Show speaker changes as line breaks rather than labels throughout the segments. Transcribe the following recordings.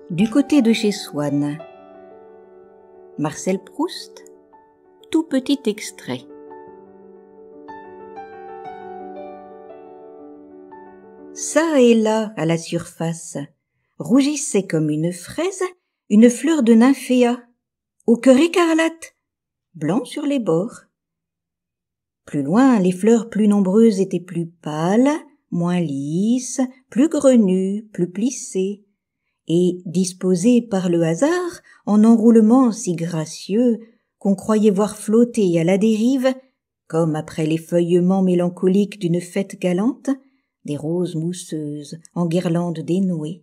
Du côté de chez Swann. Marcel Proust, tout petit extrait. Ça et là, à la surface, rougissait comme une fraise, une fleur de nymphéa, au cœur écarlate, blanc sur les bords. Plus loin, les fleurs plus nombreuses étaient plus pâles, moins lisses, plus grenues, plus plissées, et disposées par le hasard en enroulements si gracieux qu'on croyait voir flotter à la dérive, comme après l'effeuillement mélancolique d'une fête galante, des roses mousseuses en guirlandes dénouées.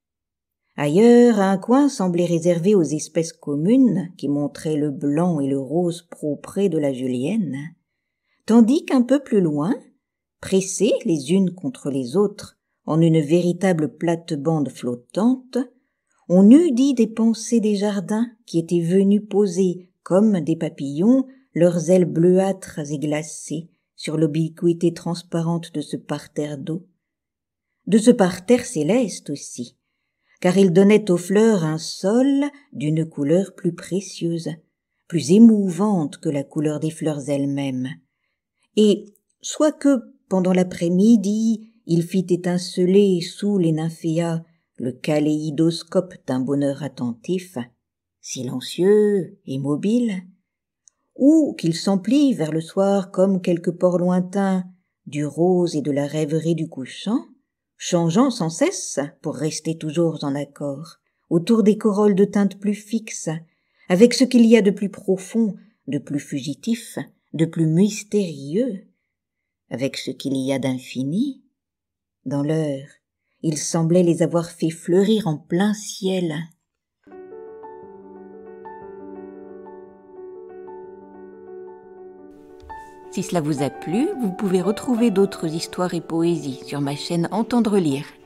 Ailleurs, un coin semblait réservé aux espèces communes qui montraient le blanc et le rose propre de la julienne, tandis qu'un peu plus loin, pressées les unes contre les autres en une véritable plate-bande flottante, on eût dit des pensées des jardins qui étaient venus poser, comme des papillons, leurs ailes bleuâtres et glacées sur l'obliquité transparente de ce parterre d'eau. De ce parterre céleste aussi, car il donnait aux fleurs un sol d'une couleur plus précieuse, plus émouvante que la couleur des fleurs elles-mêmes. Et, soit que, pendant l'après-midi, il fit étinceler sous les nymphéas le kaléidoscope d'un bonheur attentif, silencieux, immobile, ou qu'il s'emplit vers le soir comme quelque port lointain du rose et de la rêverie du couchant, changeant sans cesse pour rester toujours en accord, autour des corolles de teintes plus fixes, avec ce qu'il y a de plus profond, de plus fugitif, de plus mystérieux, avec ce qu'il y a d'infini. Dans l'heure, il semblait les avoir fait fleurir en plein ciel. Si cela vous a plu, vous pouvez retrouver d'autres histoires et poésies sur ma chaîne Entendre lire.